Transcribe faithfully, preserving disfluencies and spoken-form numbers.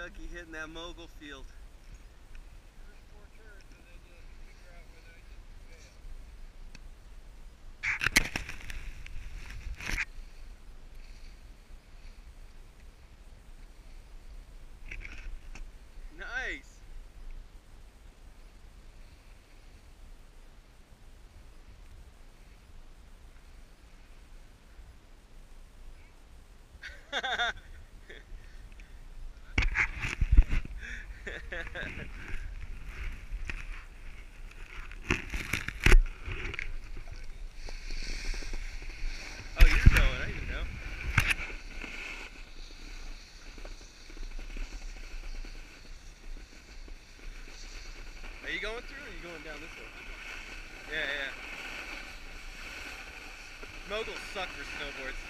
lucky hitting that mogul field. First four turns and then you'll figure out whether I did fail. Nice. Oh, you're going, I didn't know. Are you going through or are you going down this way? Yeah, yeah. Moguls suck for snowboards.